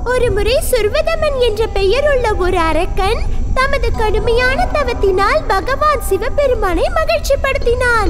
ஒரு முறை சுர்வதமன் என்ற பெயர் உள்ள ஒரு அரக்கன் தமது கடுமையான தவத்தினால் பகவான் சிவபெருமானை மகிழ்ச்சிப்படுத்தினான்.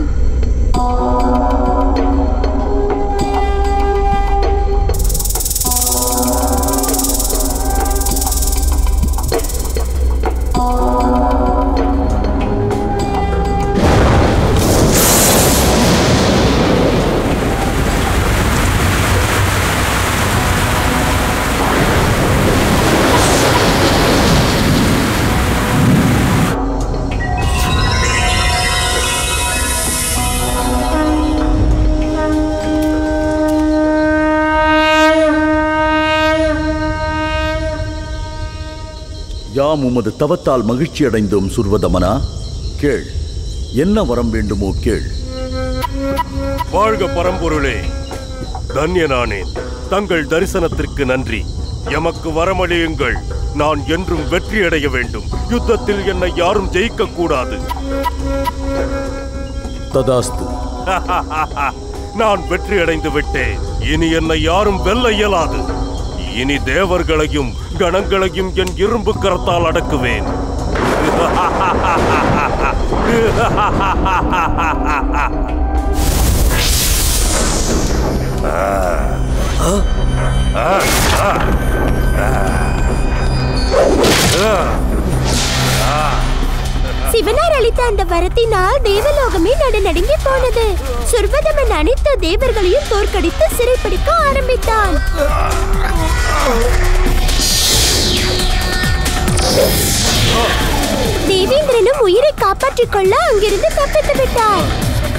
யாம் உமது தவத்தால் மகிழ்ச்சி அடைந்தோம் சுர்வதமனா. கேள், என்ன வரம் வேண்டுமோ கேள். வாழ்க பரம்பொருளே, தன்யனானேன். தங்கள் தரிசனத்திற்கு நன்றி. எமக்கு வரமளியுங்கள். நான் என்றும் வெற்றியடைய வேண்டும். யுத்தத்தில் என்னை யாரும் ஜெயிக்க கூடாது. ததாஸ்து. நான் வெற்றியடைந்து விட்டேன். இனி என்னை யாரும் வெல்ல இயலாது. இனி தேவர்களையும் கணங்களையும் என் இரும்பு கரத்தால் அடக்குவேன். சிவனார் அளித்த அந்த வரத்தினால் தேவலோகமே நடுநடுங்கி போனது. சுர்வதமன் அனைத்து தேவர்களையும் தோற்கடித்து சிறைப்பிடிக்க ஆரம்பித்தான். தேவேந்திரனும் உயிரை காப்பாற்றிக் கொள்ள அங்கிருந்து தப்பித்து விட்டார்.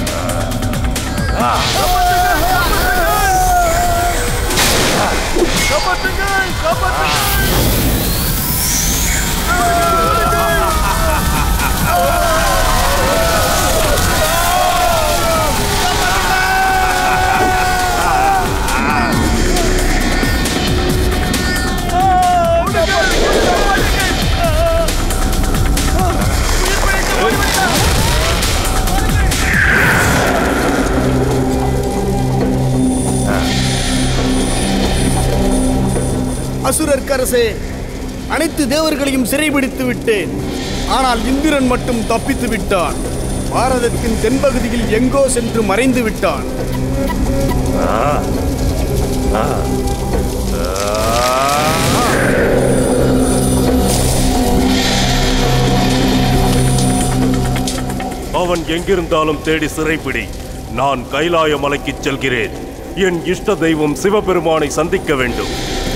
அசுரர்க்கரசே, அனைத்து தேவர்களையும் சிறைபிடித்து விட்டேன். ஆனால் இந்திரன் மட்டும் தப்பித்து விட்டான். பாரதத்தின் தென்பகுதியில் எங்கோ சென்று மறைந்து விட்டான். அவன் எங்கிருந்தாலும் தேடி சிறைப்பிடி. நான் கைலாய மலைக்கு செல்கிறேன். என் இஷ்ட தெய்வம் சிவபெருமானை சந்திக்க வேண்டும்.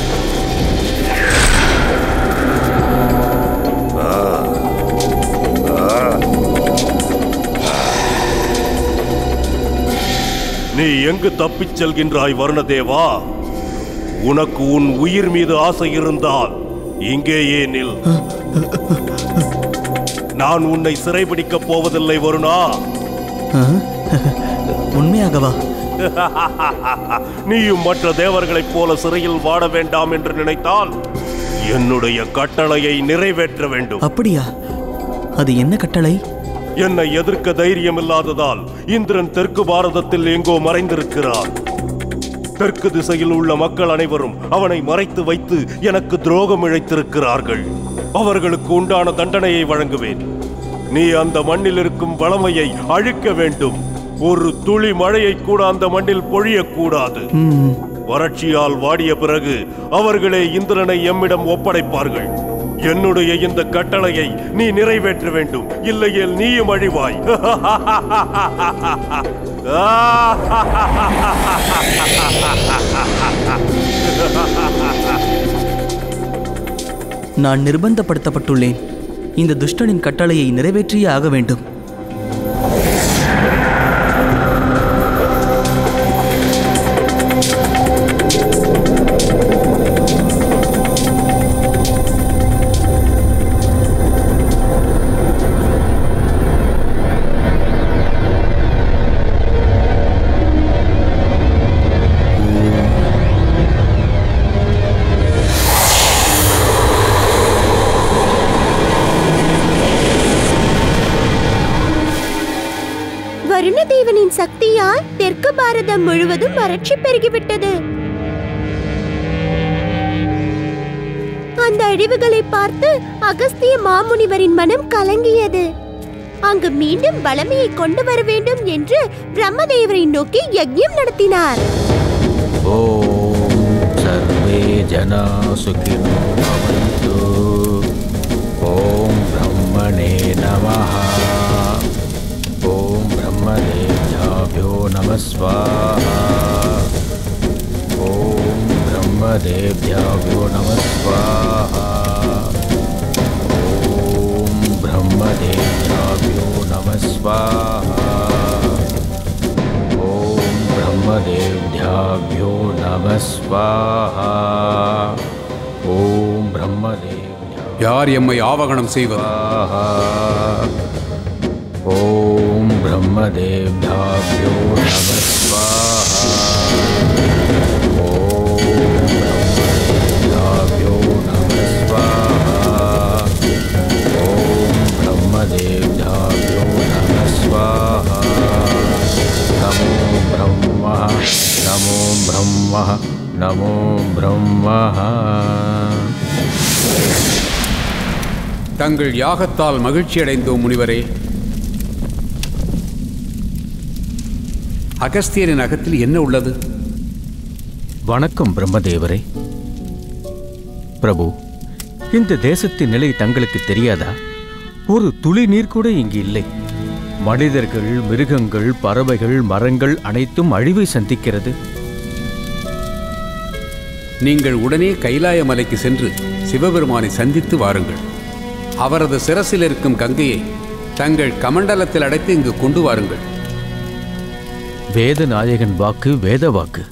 நீ எங்கு தப்பிச் செல்கின்றாய் வருணதேவா? உனக்கு உன் உயிர் மீது ஆசை இருந்தால் இங்கேயே நில். நான் உன்னை சிறைபிடிக்கப் போவதில்லை வருணா. உண்மையாகவா? நீயும் மற்ற தேவர்களைப் போல சிறையில் வாட வேண்டாம் என்று நினைத்தால் என்னுடைய கட்டளையை நிறைவேற்ற வேண்டும். அப்படியா? அது என்ன கட்டளை? என்னை எதிர்க்க தைரியம் இல்லாததால் இந்திரன் தெற்கு பாரதத்தில் எங்கோ மறைந்திருக்கிறார். தெற்கு திசையில் உள்ள மக்கள் அனைவரும் அவனை மறைத்து வைத்து எனக்கு துரோகம் இழைத்திருக்கிறார்கள். அவர்களுக்கு உண்டான தண்டனையை வழங்குவேன். நீ அந்த மண்ணில் இருக்கும் வளமையை அழிக்க வேண்டும். ஒரு துளி மழையை கூட அந்த மண்ணில் பொழியக்கூடாது. வறட்சியால் வாடிய பிறகு அவர்களே இந்திரனை எம்மிடம் ஒப்படைப்பார்கள். என்னுடைய இந்த கட்டளையை நீ நிறைவேற்ற வேண்டும். இல்லையேல் நீயும் அழிவாய். நான் நிர்பந்தப்படுத்தப்பட்டுள்ளேன். இந்த துஷ்டனின் கட்டளையை நிறைவேற்றியே ஆக வேண்டும். வருணதேவனின் சக்தியால் தெற்கு பாரதம் முழுவதும் வறட்சி பெருகிவிட்டது. அந்த அழிவுகளை பார்த்து அகஸ்திய மாமுனிவரின் மனம் கலங்கியது. அங்கு மீண்டும் வளமையை கொண்டு வர வேண்டும் என்று பிரம்மதேவரை நோக்கி யஜ்ஞம் நடத்தினார். ஓம் சர்வே ஜனா சுகினோ பவந்து. ஓம் பிரம்மணே நமஹ. ஓம் பிரம்மதேவ்யாப்யோ நமஸ்வாஹா. ஓம் பிரம்மதேவ்யாப்யோ நமஸ்வாஹா. ஓம் பிரம்மதேவ்யாப்யோ நமஸ்வாஹா. ஓம் பிரம்மதேவ்யாப்யோ நமஸ்வாஹா. ஓம் பிரம்மதேவ்யா. யார் எம்மை ஆவகணம் செய்வது? ஓம் பிரம்மதேவ்யாப்யோ நமஸ்வாஹா. ஓம் பிரம்மதேவ்யாப்யோ நமஸ்வாஹா. ஓம் பிரம்மதேவ்யாப்யோ நமஸ்வாஹா. நமோ பிரம்ம நமோ பிரம்ம நமோ பிரம்ம. தங்கள் யாகத்தால் மகிழ்ச்சியடைந்தோம் முனிவரே. அகஸ்தியரின் அகத்தில் என்ன உள்ளது? வணக்கம் பிரம்மதேவரே. பிரபு, இந்த தேசத்தின் நிலை தங்களுக்கு தெரியாதா? ஒரு துளி நீர் கூட இங்கு இல்லை. மனிதர்கள், மிருகங்கள், பறவைகள், மரங்கள் அனைத்தும் அழிவை சந்திக்கிறது. நீங்கள் உடனே கைலாய மலைக்கு சென்று சிவபெருமானை சந்தித்து வாருங்கள். அவரது சிரசில் இருக்கும் கங்கையை தங்கள் கமண்டலத்தில் அடைத்து இங்கு கொண்டு வாருங்கள். வேத நாயகன் வாக்கு வேத வாக்கு.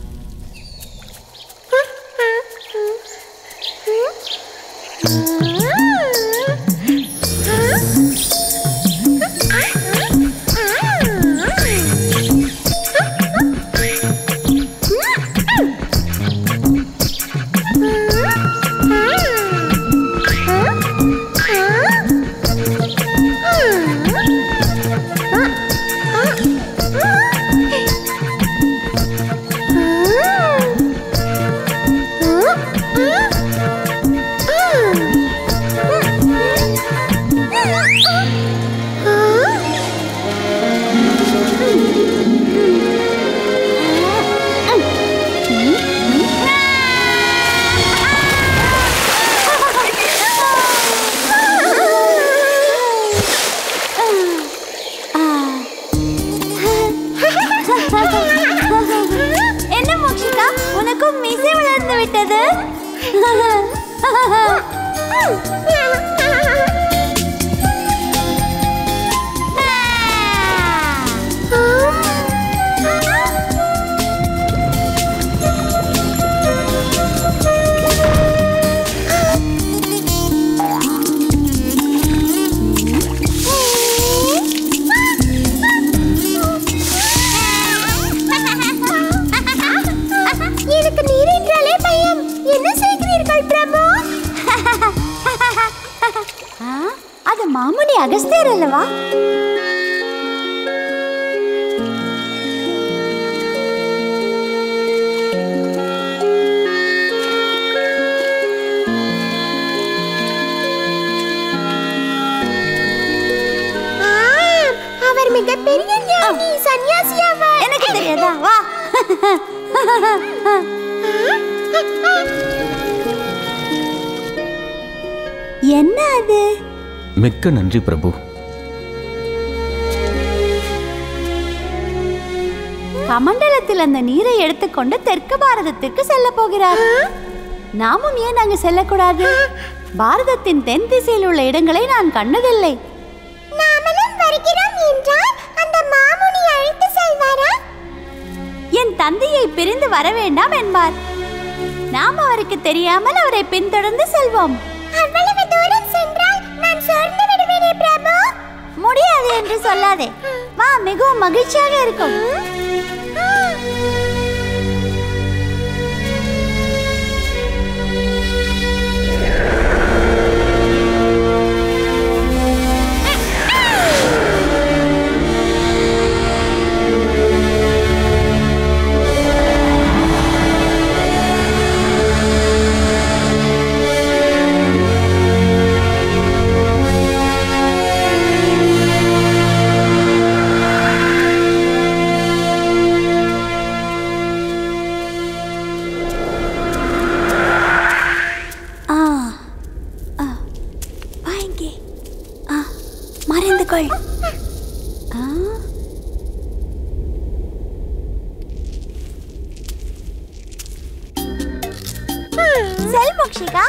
என்ன மோக்ஷிகா, உனக்கும் மீசை வளர்ந்து விட்டது. எனக்கு நீர் என்றாலே பயம். என்ன செய்கிறீர்கள் பிரபு? அது மாமுனி அகஸ்தியர் அல்லவா? அவர் மிகப்பெரிய ஞானி, சன்னியாசி ஆவார். எனக்கு தெரியாதா? வா. என்ன அது? மிக்க நன்றி பிரபு. கமண்டலத்தில் அந்த நீரை எடுத்துக்கொண்டு தெற்கு பாரதத்திற்கு செல்ல போகிறார். நாமும் ஏன் அங்கு செல்லக்கூடாது? பாரதத்தின் தென் திசையில் உள்ள இடங்களை நான் கண்டதில்லை. நாமளும் வருகிறோம் என்றால் அந்த மாமுனி அழைத்து செல்வாரா? என் தந்தையை பிரிந்து வர வேண்டாம் என்பார். நாம் அவருக்கு தெரியாமல் அவரை பின்தொடர்ந்து செல்வோம். அவ்வளவு தூரம் சென்றால் நான் சோர்ந்து விடுவேனே பிரபு. முடியாது என்று சொல்லாதே. வா, மிகவும் மகிழ்ச்சியாக இருக்கும். செல் மோக்ஷிகா.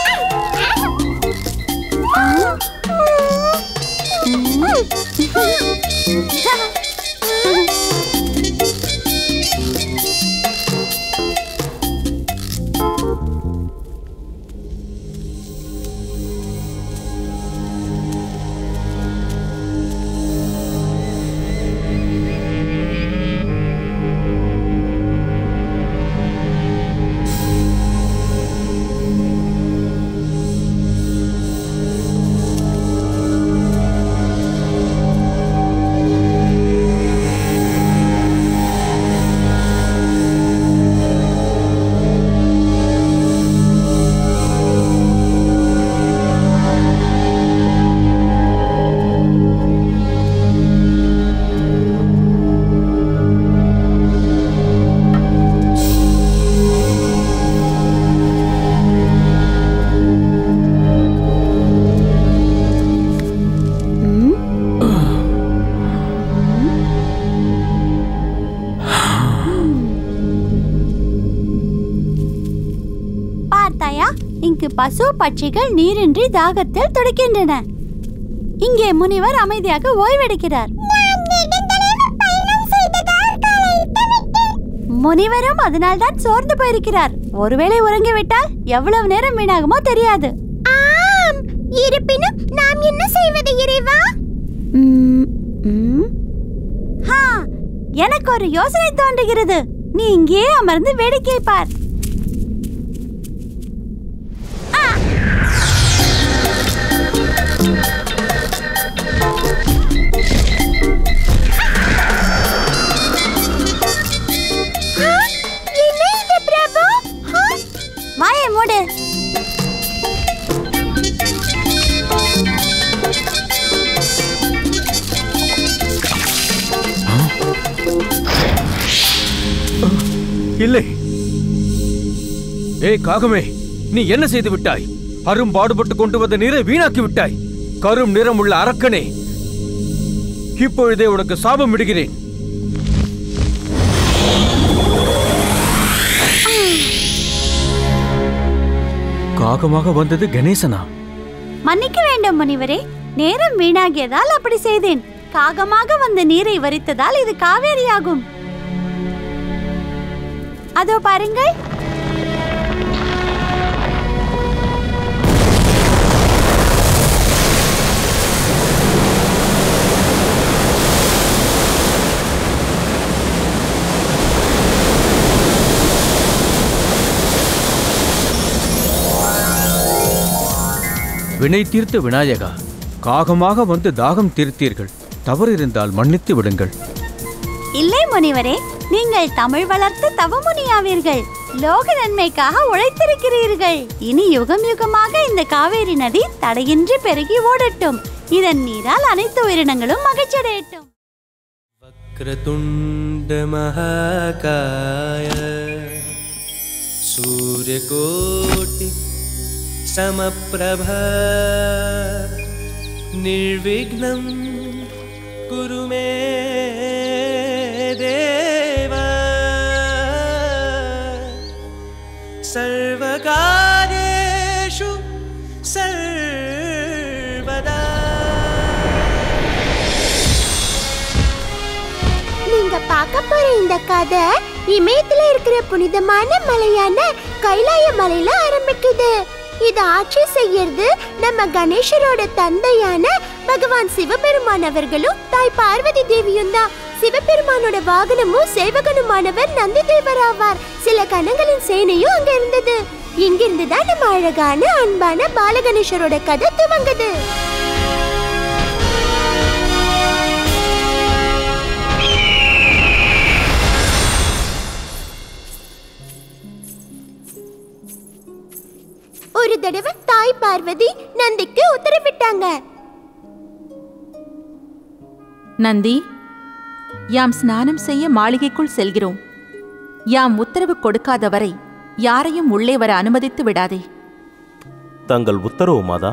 இங்கு பசு பட்சிகள் நீரின்றி தாகத்தில் துடிக்கின்றன. இங்கே முனிவர் அமைதியாக ஓய்வெடுக்கிறார். முனிவரும் அதனால்தான் சோர்ந்து போயிருக்கிறார். ஒருவேளை உறங்கிவிட்டால் எவ்வளவு நேரம் வீணாகுமோ தெரியாது. இருப்பினும் நாம் என்ன செய்வது இறைவா? எனக்கு ஒரு யோசனை தோன்றுகிறது. நீ இங்கே அமர்ந்து வேடிக்கை பார். வாயை மூடு. இல்லை. ஏய் காகமே, நீ என்ன செய்து விட்டாய்? அரும்பாடுபட்டு கொண்டு வந்த நீரை வீணாக்கி விட்டாய். கரும் நிறமுள்ள அரக்கனே, இப்பொழுதே உனக்கு சாபம் விடுகிறேன். காகமாக வந்தது கணேசனா? மன்னிக்க வேண்டும் முனிவரே, நேரம் வீணாகியதால் அப்படி செய்தேன். காகமாக வந்த நீரை வரித்ததால் இது காவேரியாகும். அதோ பாருங்கள். வினை தீர்த்த விநாயகா, காகமாக வந்து தாகம் தீர்த்தீர்கள். தவறு இருந்தால் மன்னித்து விடுங்கள். இல்லை முனிவரே, நீங்கள் தமிழ் வளர்த்த தவமுனியாவீர்கள். லோக நன்மைக்காக உழைத்திருக்கிறீர்கள். இனி யுகம் யுகமாக இந்த காவேரி நதி தடையின்றி பெருகி ஓடட்டும். இதன் நீரால் அனைத்து உயிரினங்களும் மகிழ்ச்சியடையட்டும். வக்ரதுண்ட மகாகாய சூரியகோட்டி समप्रभ निर्विघ्नं कुरु मे देव सर्वकार्येषु सर्वदा. நீங்க பார்க்க போற இந்த கதை இமயத்துல இருக்கிற புனிதமான மலையான கைலாய மலையில ஆரம்பிக்குது. இது ஆட்சி செய்யறது நம்ம கணேசரோட தந்தையான பகவான் சிவபெருமான் அவர்களும் தாய் பார்வதி தேவியும் தான். சிவபெருமானோட வாகனமும் சேவகனுமானவர் நந்தி தேவர் ஆவார். சில கணங்களின் சேனையும் அங்க இருந்தது. இங்கிருந்து தான் நம்ம அழகான அன்பான பாலகணேசரோட கதை துவங்குது. ஒரு தடவை தாய் பார்வதி நந்திக்கு உத்தரவிட்டாங்க. நந்தி, யாம் ஸ்நானம் செய்ய மாளிகைக்குள் செல்கிறோம். யாம் உத்தரவு கொடுக்காத வரை யாரையும் உள்ளே வர அனுமதித்து விடாதே. தங்கள் உத்தரவு மாதா.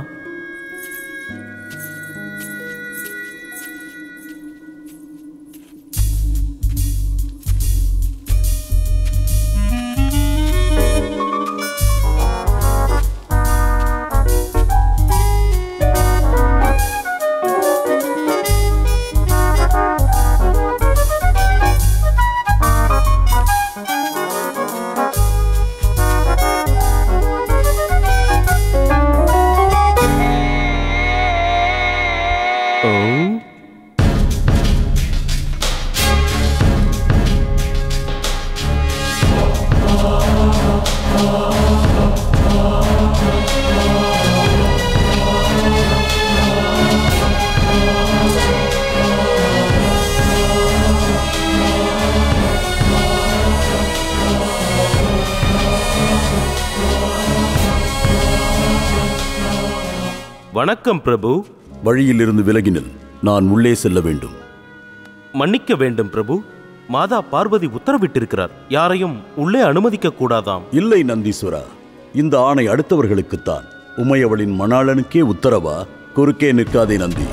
வணக்கம் பிரபு. வழியிலிருந்து விலகினில். நான் உள்ளே செல்ல வேண்டும். மன்னிக்க வேண்டும் பிரபு. மாதா பார்வதி உத்தரவிட்டிருக்கிறார். யாரையும் உள்ளே அனுமதிக்க கூடாதாம். இல்லை நந்தீஸ்வரா, இந்த ஆணை அடுத்தவர்களுக்குத்தான். உமையவளின் மணாளனுக்கே உத்தரவா? குறுக்கே நிற்காதே நந்தி.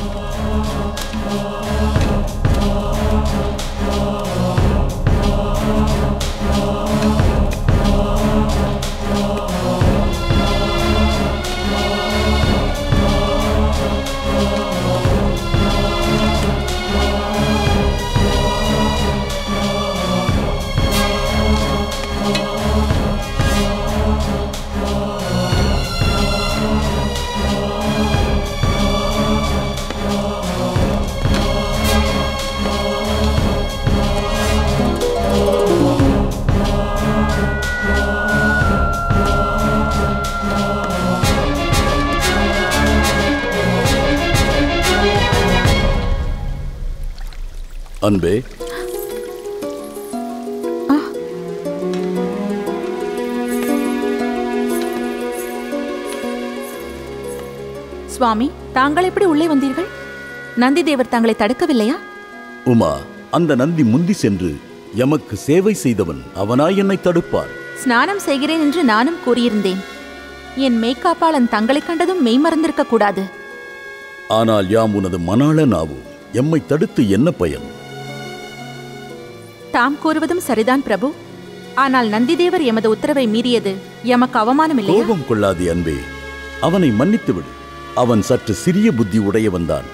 அன்பே, சுவாமி, தாங்கள் எப்படி உள்ளே வந்தீர்கள்? நந்தி தேவர் தங்களை தடுக்கவில்லையா? உமா, அந்த நந்தி முந்தி சென்று எமக்கு சேவை செய்தவன். அவனாய் என்னை தடுப்பார். ஸ்நானம் செய்கிறேன் என்று நானும் கூறியிருந்தேன். என் மெய்க்காப்பாளன் தங்களை கண்டதும் மெய்மறந்திருக்க கூடாது. ஆனால் யாம் உனது மணாளன் ஆவோம். எம்மை தடுத்து என்ன பயன்? தாம் கூறுவதும் சரிதான் பிரபு. ஆனால் நந்திதேவர் எமது உத்தரவை மீறியது எமக்கு அவமானம் இல்லையா? கோபம் கொள்ளாதே அன்பே. அவனை மன்னித்துவிடு. அவன் சற்று சிறிய புத்தி உடையவன்தான்.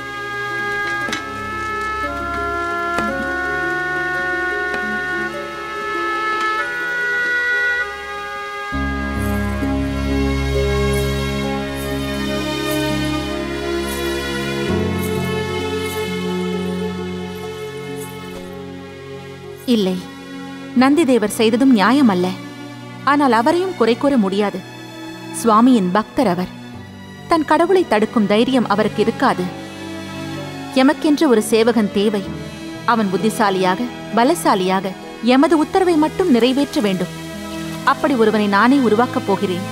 இல்லை, நந்திதேவர் செய்ததும் நியாயம் அல்ல. ஆனால் அவரையும் குறை கூற முடியாது. சுவாமியின் பக்தர் அவர். தன் கடவுளை தடுக்கும் தைரியம் அவருக்கு இருக்காது. எமக்கென்று ஒரு சேவகன் தேவை. அவன் புத்திசாலியாக, பலசாலியாக எமது உத்தரவை மட்டும் நிறைவேற்ற வேண்டும். அப்படி ஒருவனை நானே உருவாக்கப் போகிறேன்.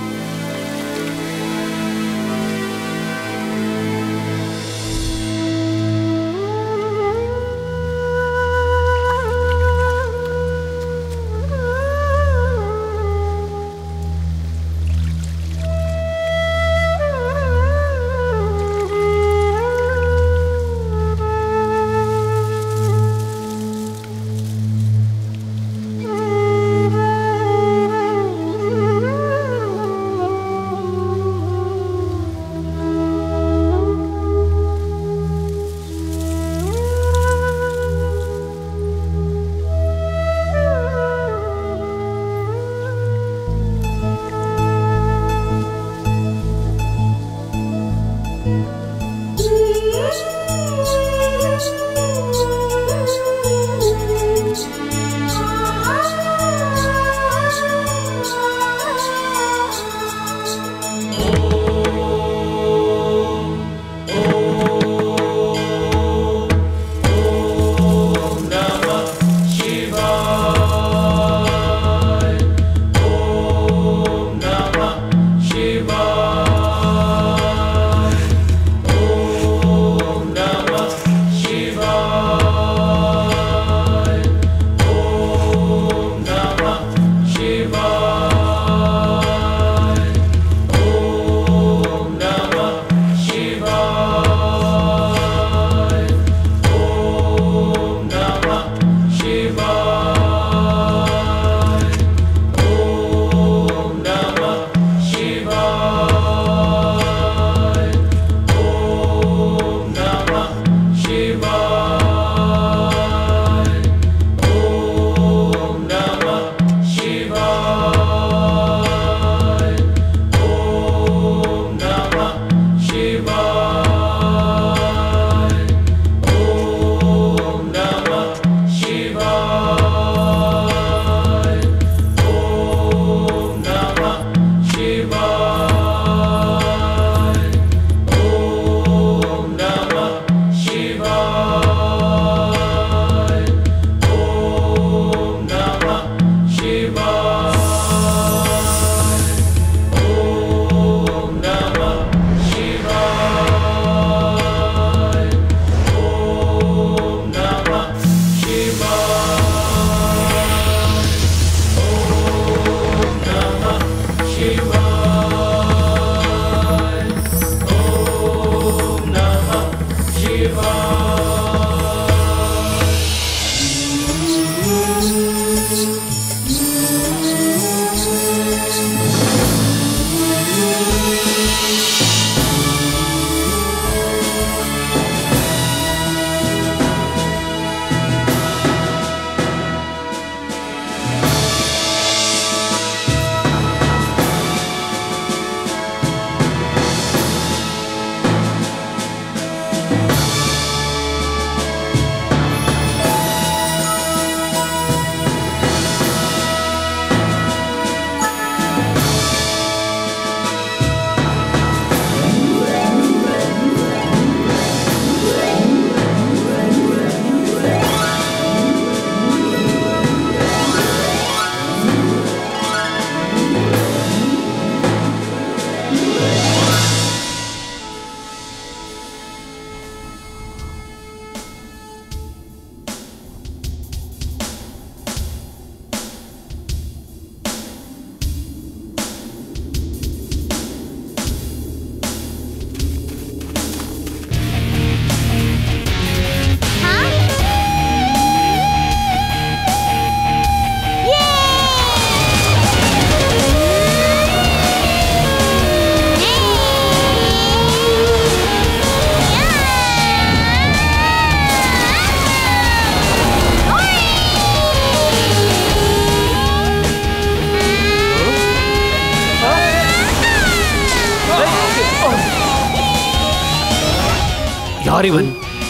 யார் இவன்?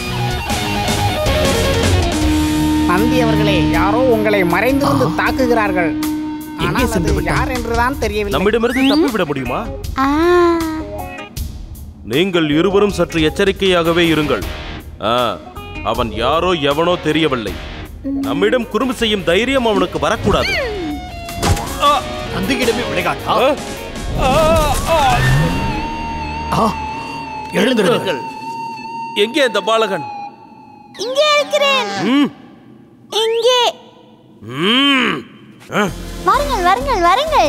நந்தி அவர்களே, யாரோ உங்களை மறைந்திருந்து தாக்குகிறார்கள். ஆனால் அது யார் என்றுதான் தெரியவில்லை. நம்மிடமிருந்து தப்பிவிட முடியுமா? நீங்கள் இருவரும் சற்று எச்சரிக்கையாகவே இருங்கள். அவன் யாரோ எவனோ தெரியவில்லை. நம்மிடம் குறும்பு செய்யும் தைரியம் அவனுக்கு வரக்கூடாது. நந்தியிடமே விளையாட்டா? எழுந்திருங்கள். எங்கே அந்த பாலகன்? இங்கே இருக்கிறேன். இங்கே வாருங்கள், வாருங்கள், வாருங்கள்.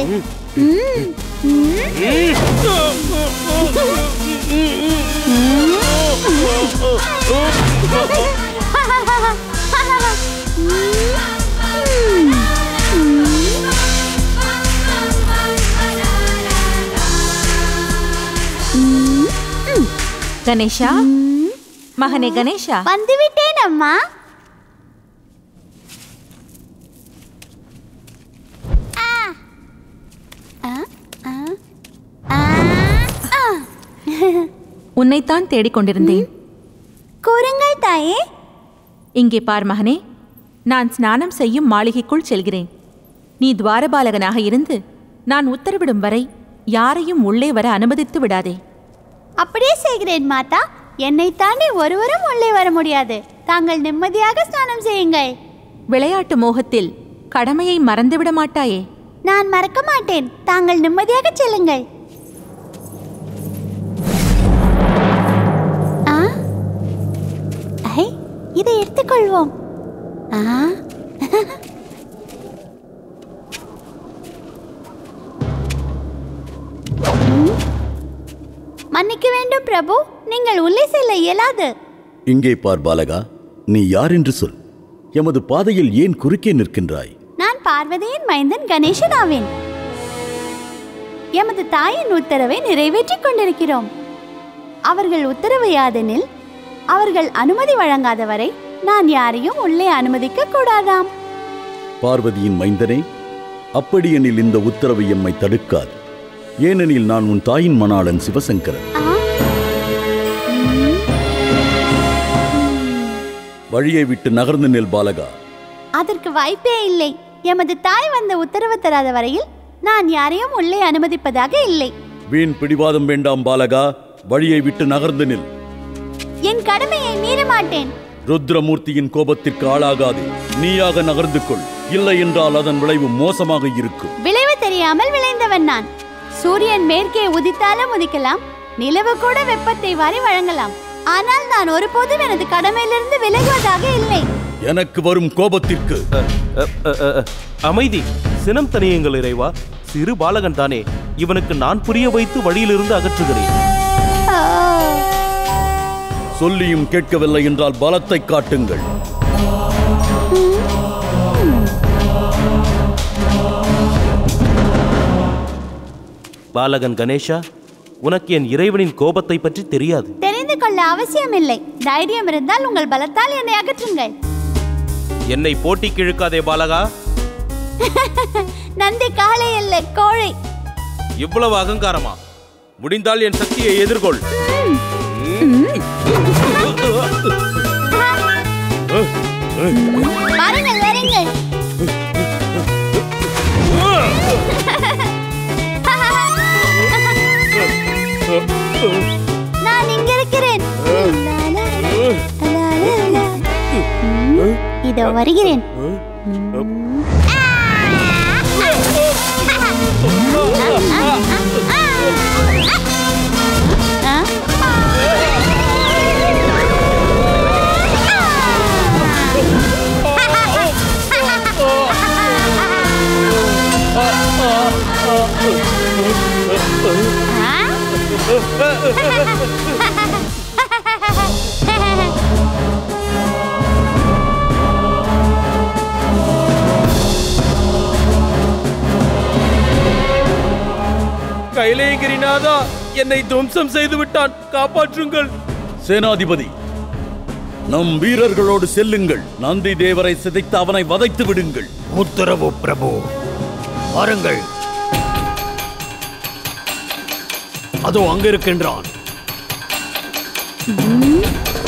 கணேஷா, மகனே கணேஷா, வந்துவிட்டேன் அம்மா. உன்னைத்தான் தேடிக்கொண்டிருந்தேன். கூறுங்கள் தாயே. இங்கே பார் மகனே, நான் ஸ்நானம் செய்யும் மாளிகைக்குள் செல்கிறேன். நீ துவாரபாலகனாக இருந்து நான் உத்தரவிடும் வரை யாரையும் உள்ளே வர அனுமதித்து விடாதே. அப்படியே செய்கிறேன் மாதா. என்னை தாண்டி ஒருவரும் உள்ளே வர முடியாது. தாங்கள் நிம்மதியாக ஸ்நானம் செய்யுங்கள். விளையாட்டு மோகத்தில் கடமையை மறந்துவிட மாட்டாயே? நான் மறக்க மாட்டேன். தாங்கள் நிம்மதியாக செல்லுங்கள். இதை எடுத்துக்கொள்வோம். மன்னிக்க வேண்டும் பிரபு, நீங்கள் உள்ளே செல்ல இயலாது. இங்கே பார் பாலகா, நீ யார் என்று சொல். எமது பாதையில் ஏன் குறுக்கே நிற்கின்றாய்? நான் பார்வதியின் மைந்தன் கணேசன் ஆவேன். எமது தாயின் உத்தரவை நிறைவேற்றிக் கொண்டிருக்கிறோம். அவர்கள் உத்தரவு யாதெனில் அவர்கள் அனுமதி வழங்காத வரை நான் யாரையும் உள்ளே அனுமதிக்க கூடாதாம். பார்வதியின் மைந்தனே, அப்படியெனில் இந்த உத்தரவு எம்மை தடுக்காது. ஏனெனில் நான் உன் தாயின் மணாளன் சிவசங்கரன். வழியை விட்டு நகர்ந்து நெல் பாலகா. அதற்கு வாய்ப்பே இல்லை. எமது தாய் வந்த உத்தரவு தராத வரையில் நான் யாரையும் உள்ளே அனுமதிப்பதாக இல்லை. வீண் பிடிவாதம் வேண்டாம் பாலகா, வழியை விட்டு நகர்ந்து நில். என் கடமையை மீற மாட்டேன். ருத்ரமூர்த்தியின் கோபத்திற்கு ஆளாகாதே. நீயாக நகர்ந்து கொள். இல்லை என்றால் அதன் விளைவு மோசமாக இருக்கும். விளைவு தெரியாமல் விளைந்தவன் நான். சூரியன் மேற்கே உதித்தாலும் உதிக்கலாம், நிலவு கூட வெப்பத்தை வாரி வழங்கலாம். ஆனால் நான் ஒருபோதும் எனது கடமையிலிருந்து விலகுவதாக இல்லை. எனக்கு வரும் கோபத்திற்கு அமைதி. சினம் தனியுங்கள் இறைவா. சிறு பாலகன் தானே, இவனுக்கு நான் புரிய வைத்து வழியிலிருந்து அகற்றுகிறேன். சொல்லியும் கேட்கவில்லை என்றால் பலத்தை காட்டுங்கள். பாலகன் கணேஷா, உனக்கு என் இறைவனின் கோபத்தை பற்றி தெரியாது. தெரிந்து கொள்ள அவசியமில்லை. தைரியம் இருந்தால் உங்கள் பலத்தால் என்னை அகற்றுங்கள். என்னை போட்டிக்கு இழுக்காதே பாலகா. நந்தி காளை அல்ல, கோழை. இவ்வளவு அகங்காரமா? முடிந்தால் என் சக்தியை எதிர்கொள். வாருங்கள், வாருங்கள். நான் இங்க இருக்கிறேன். இதோ வருகிறேன். கைலேகிரிநாதா, என்னை துவம்சம் செய்து விட்டான், காப்பாற்றுங்கள். சேனாதிபதி, நம் வீரர்களோடு செல்லுங்கள். நந்தி தேவரை சிதைத்து அவனை வதைத்து விடுங்கள். உத்தரவு பிரபு. வாருங்கள். அதோ அங்கிருக்கின்றான்.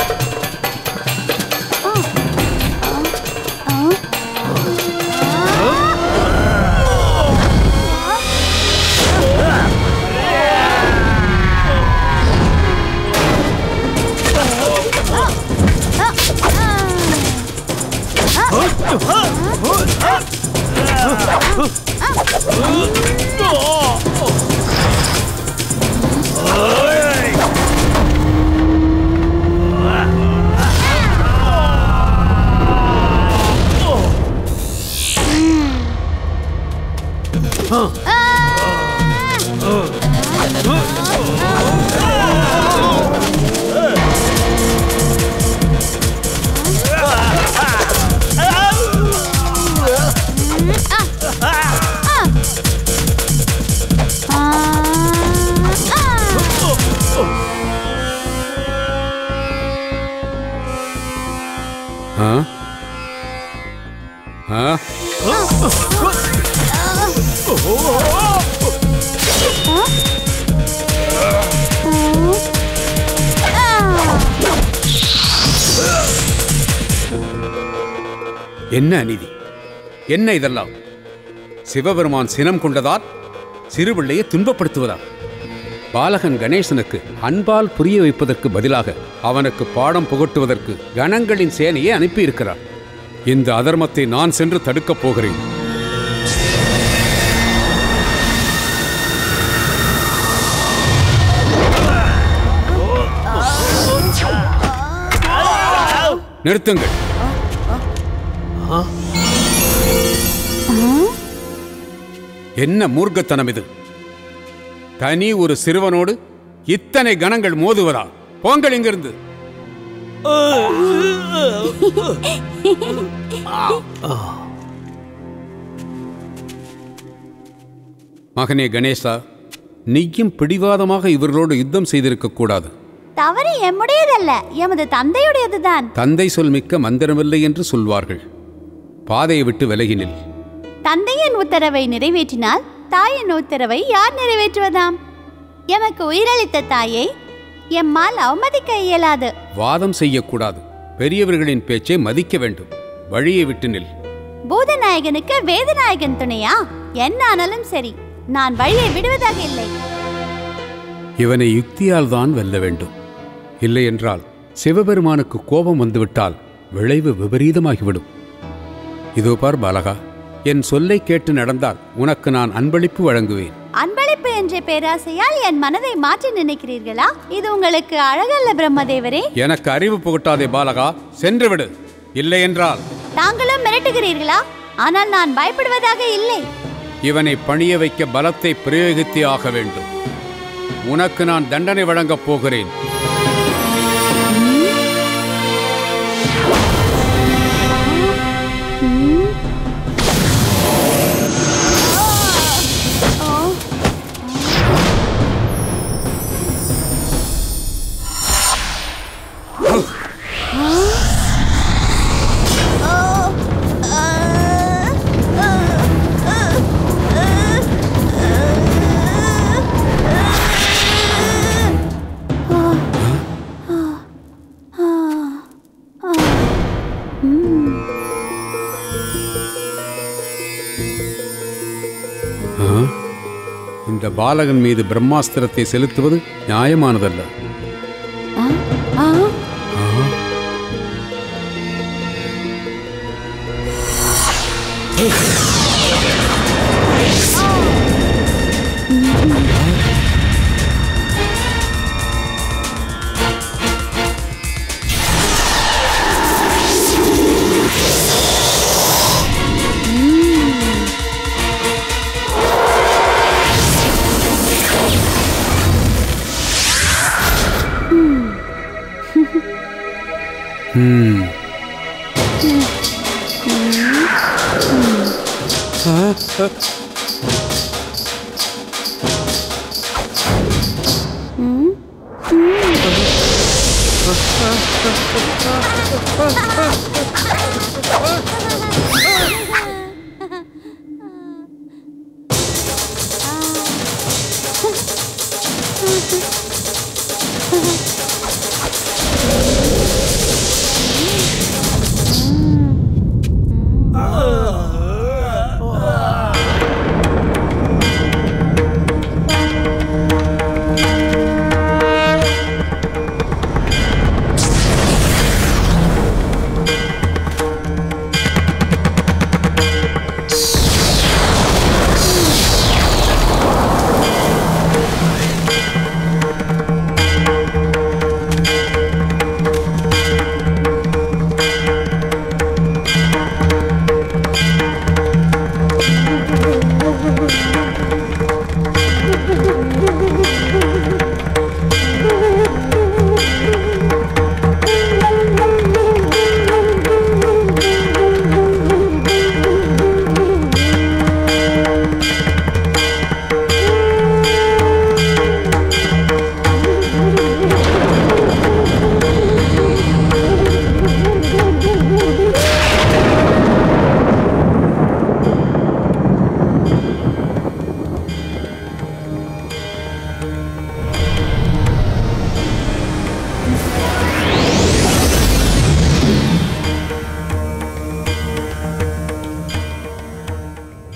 என்ன அநீதி, என்ன இதெல்லாம்? சிவபெருமான் சினம் கொண்டதால் சிறுபிள்ளையை துன்பப்படுத்துவதா? பாலகன் கணேசனுக்கு அன்பால் புரிய வைப்பதற்கு பதிலாக அவனுக்கு பாடம் புகட்டுவதற்கு கணங்களின் சேனையை அனுப்பியிருக்கிறார். இந்த அதர்மத்தை நான் சென்று தடுக்கப் போகிறேன். நிறுத்துங்கள். என்ன மூர்க்கத்தனம் இது? தனி ஒரு சிறுவனோடு இத்தனை கணங்கள் மோதுவதா? போங்கள் இங்கிருந்து. மகனே கணேசா, நீயும் பிடிவாதமாக இவர்களோடு யுத்தம் செய்திருக்க கூடாது. தவறு எம்முடையதல்ல, எமது தந்தையுடையதுதான். தந்தை சொல் மிக்க மந்திரமில்லை என்று சொல்வார்கள். பாதையை விட்டு விலகினில். தந்தையின் உத்தரவை நிறைவேற்றினால் தாயின் உத்தரவை யார் நிறைவேற்றுவதாம்? எமக்கு உயிரளித்த தாயை எம்மால் அவமதிக்க இயலாது. வாதம் செய்யக்கூடாது. பெரியவர்களின் பேச்சை மதிக்க வேண்டும். வழியை விட்டு நில். பூதநாயகனுக்கு வேதநாயகன் துணையா? என்ன ஆனாலும் சரி, நான் வழியை விடுவதாக இல்லை. இவனை யுக்தியால் தான் வெல்ல வேண்டும். இல்லை என்றால் சிவபெருமானுக்கு கோபம் வந்துவிட்டால் விளைவு விபரீதமாகிவிடும். இதோ பார் பாலகா, என் சொல்லை கேட்டு நடந்தால் உனக்கு நான் அன்பளிப்பு வழங்குவேன். அன்பளிப்பு என்ற பேராசையால் என் மனதை மாற்றி நினைக்கிறீர்களா? இது உங்களுக்கு அழகல்ல பிரம்மதேவரே. எனக்கு அறிவு புகட்டாதே பாலகா, சென்று விடு. இல்லை என்றால் தாங்களும் மிரட்டுகிறீர்களா? ஆனால் நான் பயப்படுவதாக இல்லை. இவனை பணிய வைக்க பலத்தை பிரயோகித்தே ஆக வேண்டும். உனக்கு நான் தண்டனை வழங்கப் போகிறேன். இந்த பாலகன் மீது பிரம்மாஸ்திரத்தை செலுத்துவது நியாயமானதல்ல.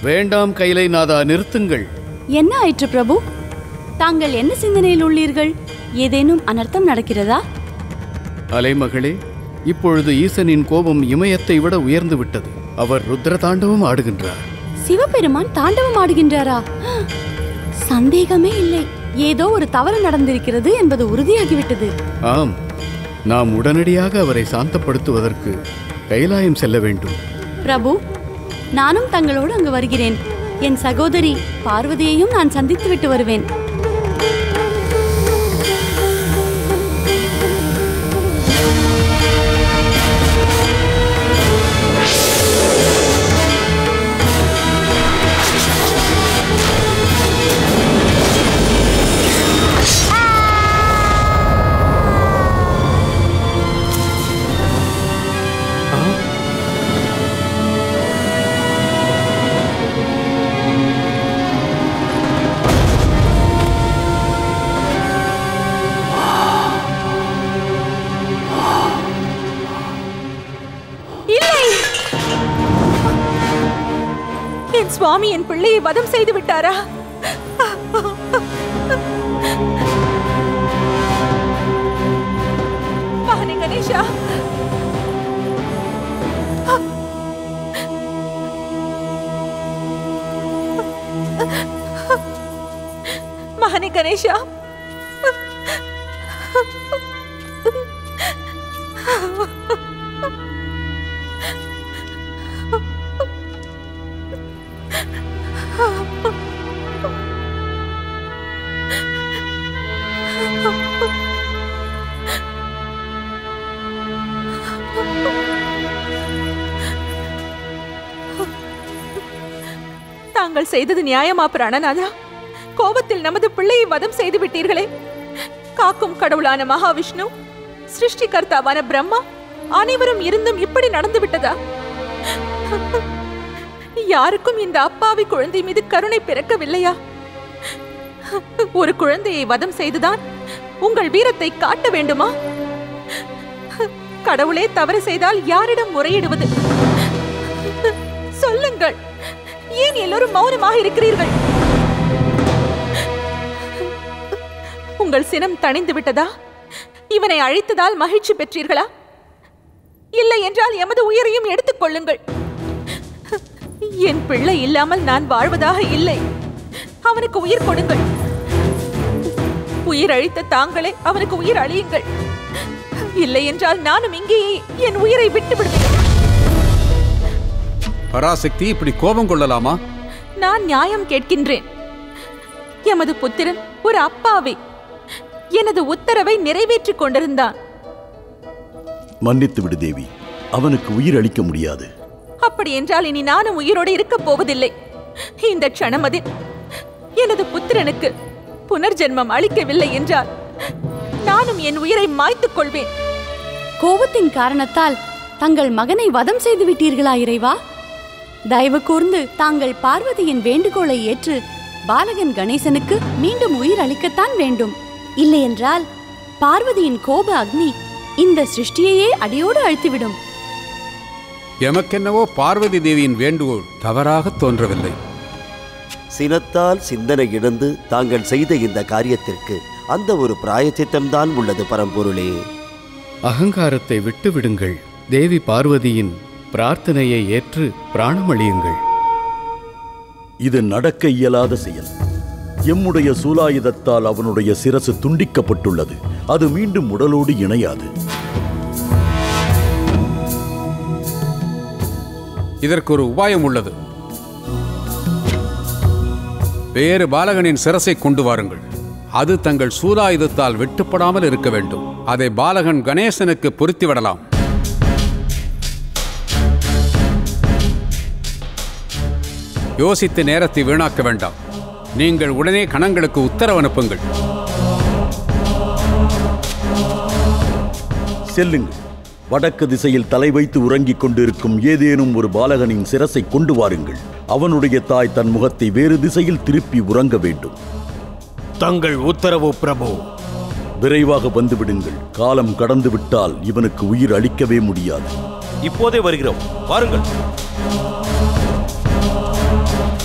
வேண்டாம் கைலைநாதா, நிறுத்துங்கள். என்ன ஆயிற்று பிரபு? தாங்கள் என்ன சிந்தனையில் உள்ளீர்கள்? ஏதேனும் அனர்த்தம் நடக்கிறதா? அலைமகளே, இப்பொழுது ஈசனின் கோபம் இமயத்தை விட உயர்ந்து விட்டது. அவர் ருத்ர தாண்டவம் ஆடுகின்றார். சிவபெருமான் தாண்டவம் ஆடுகின்றாரா? சந்தேகமே இல்லை. ஏதோ ஒரு தவறு நடந்திருக்கிறது என்பது உறுதியாகிவிட்டது. ஆம், நாம் உடனடியாக அவரை சாந்தப்படுத்துவதற்கு கைலாயம் செல்ல வேண்டும். பிரபு, நானும் தங்களோடு அங்கு வருகிறேன். என் சகோதரி பார்வதியையும் நான் சந்தித்து விட்டு வருவேன். சுவாமி என் பிள்ளையை வதம் செய்து விட்டாரா? மகனே கணேஷா, மகனே கணேஷா, தாங்கள் செய்தது நியாயமா பிராணநாதா? கோபத்தில் நமது பிள்ளையை வதம் செய்து விட்டீர்களே. காக்கும் கடவுளான மகாவிஷ்ணு, சிருஷ்டிகர்த்தாவான பிரம்மா அனைவரும் இருந்தும் இப்படி நடந்து விட்டதா? யாருக்கும் இந்த அப்பாவி குழந்தை மீது கருணை பிறக்கவில்லையா? ஒரு குழந்தையை வதம் செய்துதான் உங்கள் வீரத்தை காட்ட வேண்டுமா? கடவுளே தவறு செய்தால் யாரிடம் முறையிடுவது? சொல்லுங்கள், ஏன் எல்லோரும் மௌனமாக இருக்கிறீர்கள்? உங்கள் சினம் தணிந்து விட்டதா? இவனை அழித்ததால் மகிழ்ச்சி பெற்றீர்களா? இல்லை என்றால் எமது உயிரையும் எடுத்துக் கொள்ளுங்கள். என் பிள்ளை இல்லாமல் நான் வாழ்வதாக இல்லை. அவனுக்கு உயிர் கொடுங்கள். உயிர் அழித்த தாங்களே அவனுக்கு உயிர் அழியுங்கள். இல்லை என்றால் நானும் இங்கேயே என் உயிரை விட்டு விடுவேன். பராசக்தி, இப்படி கோபம் கொள்ளலாமா? நான் நியாயம் கேட்கின்றேன். எமது புத்திரன் ஒரு அப்பாவி எனது உத்தரவை நிறைவேற்றிக் கொண்டிருந்தான். மன்னித்து விடு தேவி, அவனுக்கு உயிர் அளிக்க முடியாது. அப்படி என்றால் இனி நானும் உயிரோடு இருக்கப் போவதில்லை. இந்த க்ஷணமதில் எனது புத்திரனுக்கு புனர்ஜென்மம் அளிக்கவில்லை என்றால் நானும் என் உயிரை மாய்த்துக் கொள்வேன். கோபத்தின் காரணத்தால் தங்கள் மகனை வதம் செய்து விட்டீர்களா இறைவா? தயவு கூர்ந்து தாங்கள் பார்வதியின் வேண்டுகோளை ஏற்று பாலகன் கணேசனுக்கு மீண்டும் உயிர் அளிக்கத்தான் வேண்டும். இல்லையென்றால் பார்வதியின் கோப அக்னி இந்த சிருஷ்டியையே அடியோடு அழித்துவிடும். எமக்கென்னவோ பார்வதி தேவியின் வேண்டுகோள் தவறாக தோன்றவில்லை. சினத்தால் சிந்தனை இழந்து தாங்கள் செய்த இந்த காரியத்திற்கு அந்த ஒரு பிராயச்சித்தம்தான் உள்ளது பரம்பொருளே. அகங்காரத்தை விட்டுவிடுங்கள். தேவி பார்வதியின் பிரார்த்தனையை ஏற்று பிராணமளியுங்கள். இது நடக்க இயலாத செயல். எம்முடைய சூலாயுதத்தால் அவனுடைய சிரசு துண்டிக்கப்பட்டுள்ளது. அது மீண்டும் உடலோடு இணையாது. இதற்கு ஒரு உபாயம் உள்ளது. வேறு பாலகனின் சிரசை கொண்டு வாருங்கள். அது தங்கள் சூலாயுதத்தால் வெட்டுப்படாமல் இருக்க வேண்டும். அதை பாலகன் கணேசனுக்கு பொருத்திவிடலாம். யோசித்து நேரத்தை வீணாக்க வேண்டாம். நீங்கள் உடனே கணங்களுக்கு உத்தரவு அனுப்புங்கள். செல்லுங்கள். வடக்கு திசையில் தலை வைத்து உறங்கிக் கொண்டிருக்கும் ஏதேனும் ஒரு பாலகனின் சிரசை கொண்டு வாருங்கள். அவனுடைய தாய் தன் முகத்தை வேறு திசையில் திருப்பி உறங்க வேண்டும். தங்கள் உத்தரவு பிரபு. விரைவாக வந்துவிடுங்கள். காலம் கடந்து விட்டால் இவனுக்கு உயிர் அளிக்கவே முடியாது. இப்போதே வருகிறோம், வாருங்கள்.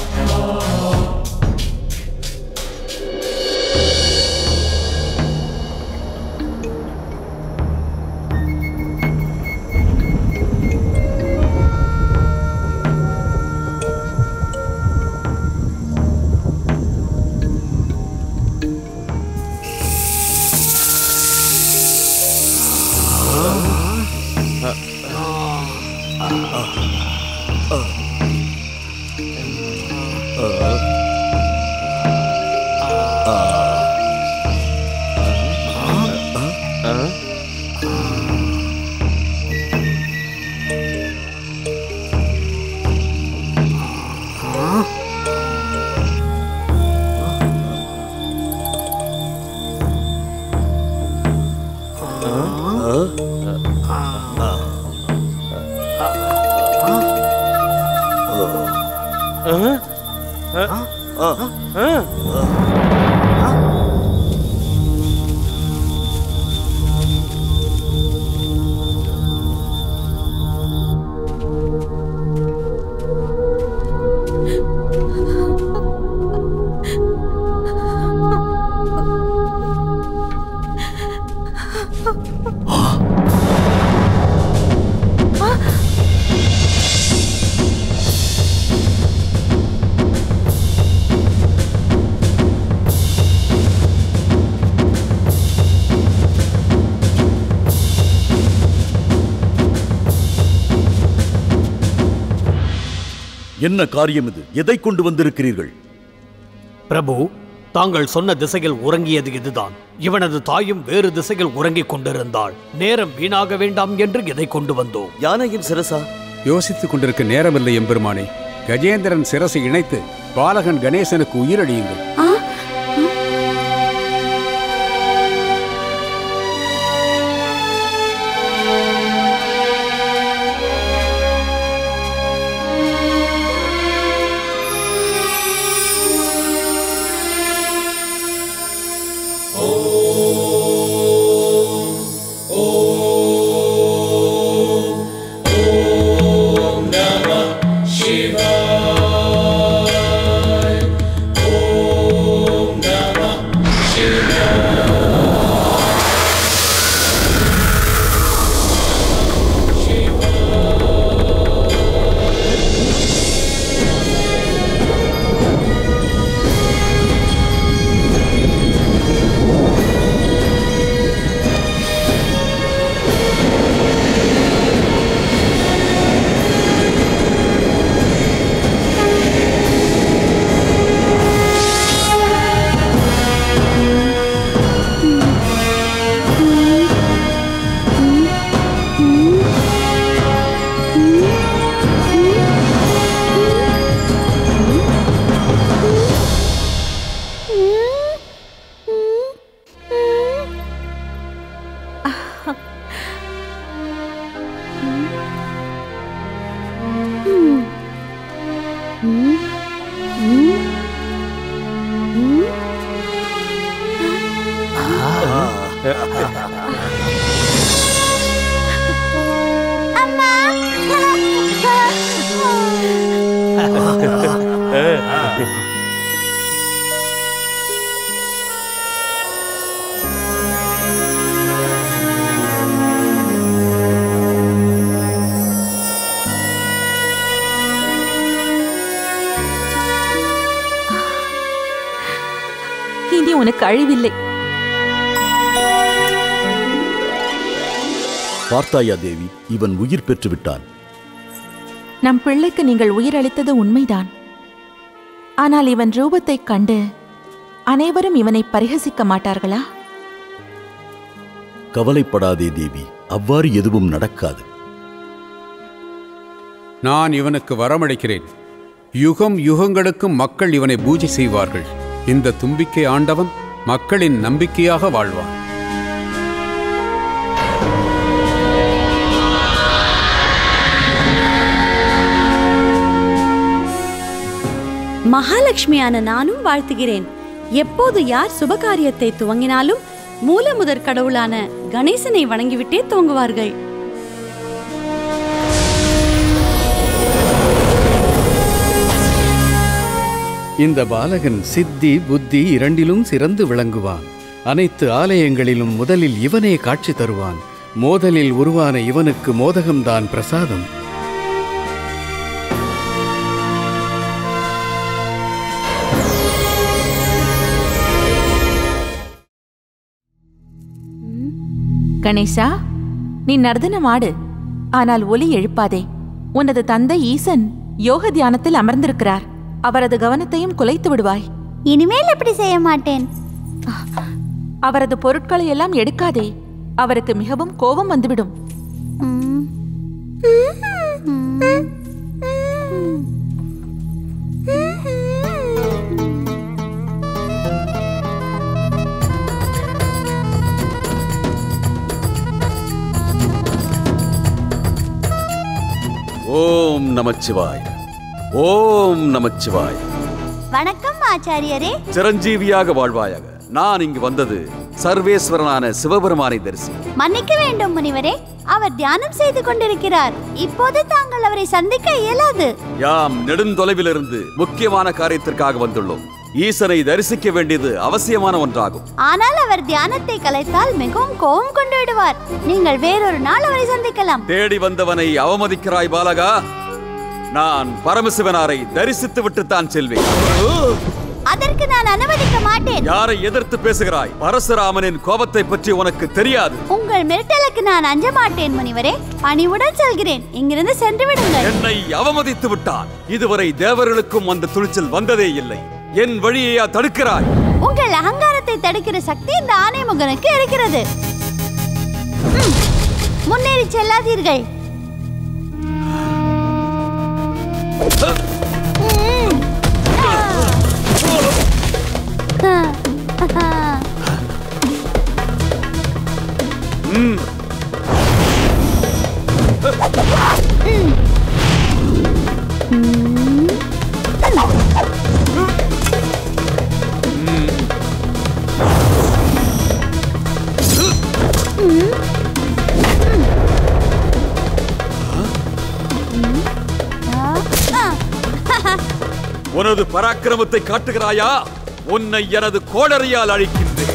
என்ன காரியம் இது? எதை கொண்டு வந்திருக்கிறீர்கள்? பிரபு, தாங்கள் சொன்ன திசையில் உறங்கியது இதுதான். இவனது தாயும் வேறு திசையில் உறங்கிக் கொண்டிருந்தாள். நேரம் வீணாக வேண்டாம் என்று இதை கொண்டு வந்தோம். யானையின் சிரசா? யோசித்துக் கொண்டிருக்க நேரமில்லை எம்பெருமானே. கஜேந்திரன் சிரசை இணைத்து பாலகன் கணேசனுக்கு உயிரழியுங்கள். இனி உனக்கு அழிவில்லை. பார்த்தாயா தேவி, இவன் உயிர் பெற்று விட்டான். நம் பிள்ளைக்கு நீங்கள் உயிரளித்தது உண்மைதான். ஆனால் இவன் ரூபத்தைக் கண்டு அனைவரும் இவனை பரிகசிக்க மாட்டார்களா? கவலைப்படாதே தேவி, அவ்வாறு எதுவும் நடக்காது. நான் இவனுக்கு வரமளிக்கிறேன். யுகம் யுகங்களுக்கும் மக்கள் இவனை பூஜை செய்வார்கள். இந்த தும்பிக்கை ஆண்டவன் மக்களின் நம்பிக்கையாக வாழ்வான். மகாலட்சுமியான நானும் வாழ்த்துகிறேன். எப்போது யார் சுபகாரியத்தை துவங்கினாலும் மூல முதற் கடவுளான கணேசனை வணங்கிவிட்டே துவங்குவார்கள். இந்த பாலகன் சித்தி புத்தி இரண்டிலும் சிறந்து விளங்குவான். அனைத்து ஆலயங்களிலும் முதலில் இவனே காட்சி தருவான். மோதலில் உருவான இவனுக்கு மோதகம்தான் பிரசாதம். கணேசா, நீ நர்தனம் ஆடு, ஆனால் ஒலி எழுப்பாதே. உனது தந்தை ஈசன் யோக தியானத்தில் அமர்ந்திருக்கிறார். அவரது கவனத்தையும் குலைத்து விடுவாய். இனிமேல் எப்படி செய்ய மாட்டேன். அவரது பொருட்களை எல்லாம் எடுக்காதே. அவருக்கு மிகவும் கோபம் வந்துவிடும். ஓம் நமச்சிவாய, ஓம் நமச்சிவாய. வணக்கம் ஆச்சாரியரே. சிரஞ்சீவியாக வாழ்வாயாக. நான் இங்கு வந்தது சர்வேஸ்வரனான சிவபெருமானை தரிசி. மன்னிக்க வேண்டும் முனிவரே, அவர் தியானம் செய்து கொண்டிருக்கிறார். இப்போது தாங்கள் அவரை சந்திக்க இயலாது. யாம் நெடுந்தொலைவிலிருந்து முக்கியமான காரியத்திற்காக வந்துள்ளோம். ஈசனை தரிசிக்க வேண்டியது அவசியமான ஒன்றாகும். ஆனால் அவர் தியானத்தை கலைத்தால் மிகவும் கோபம் கொண்டு விடுவார். நீங்கள் வேறொரு நாள் அவரை சந்திக்கலாம். தேடி வந்தவனை அவமதிக்கிறாய் பாலகா. நான் பரமசிவனாரை தரிசித்து விட்டுத்தான் செல்வேன். அதற்கு நான் அனுமதிக்க மாட்டேன். யாரை எதிர்த்து பேசுகிறாய்? பரசுராமனின் கோபத்தை பற்றி உனக்கு தெரியாது. உங்கள் மிரட்டலுக்கு நான் அஞ்ச மாட்டேன் முனிவரே. பணிவுடன் செல்கிறேன். இங்கிருந்து சென்று விடுங்கள். என்னை அவமதித்து விட்டான். இதுவரை தேவர்களுக்கும் அந்த துணிச்சல் வந்ததே இல்லை. என் வழியையா தடுக்கிறாய்? உங்கள் அகங்காரத்தை தடுக்கிற சக்தி இந்த ஆனைமுகனுக்கு இருக்கிறது. முன்னேறி செல்லாதீர்கள். உனது பராக்கிரமத்தை காட்டுகிறாயா? உன்னை எனது கோடரியால் அழிக்கின்றேன்.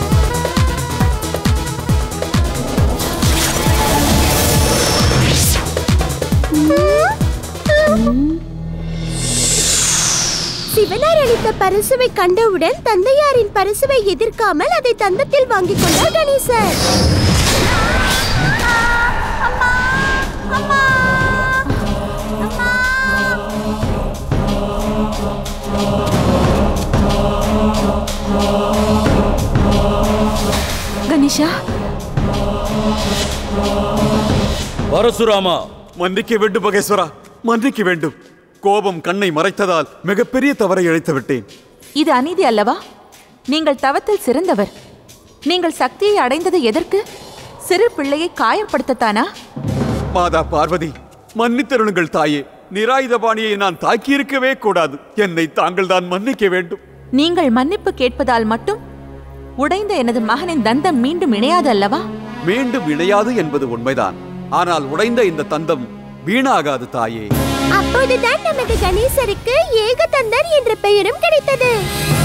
சிவனார் அளித்த பரிசுவை கண்டவுடன் தந்தையாரின் பரிசுவை எதிர்க்காமல் அதை தந்தத்தில் வாங்கிக் கொண்டார் கணேசர். கணேஷா, பரசுராமா, மன்னிக்க வேண்டும் மகேஸ்வரா, மன்னிக்க வேண்டும். கோபம் கண்ணை மறைத்ததால் மிகப்பெரிய தவறை இழைத்து விட்டேன். இது அநீதி அல்லவா? நீங்கள் தவத்தில் சிறந்தவர். நீங்கள் சக்தியை அடைந்தது எதற்கு? சிறு பிள்ளையை காயப்படுத்தத்தானா? மாதா பார்வதி, மன்னித்தருளுங்கள் தாயே. நிராயுதபாணியை நான் தாக்கியிருக்கவே கூடாது. என்னை தாங்கள் தான் மன்னிக்க வேண்டும். நீங்கள் மன்னிப்பு கேட்பதால் மட்டும் உடைந்த எனது மகனின் தந்தம் மீண்டும் இணையாது அல்லவா? மீண்டும் இணையாது என்பது உண்மைதான். ஆனால் உடைந்த இந்த தந்தம் வீணாகாது தாயே. அப்போதுதான் நமது கணேசருக்கு ஏக தந்தர் என்ற பெயரும் கிடைத்தது.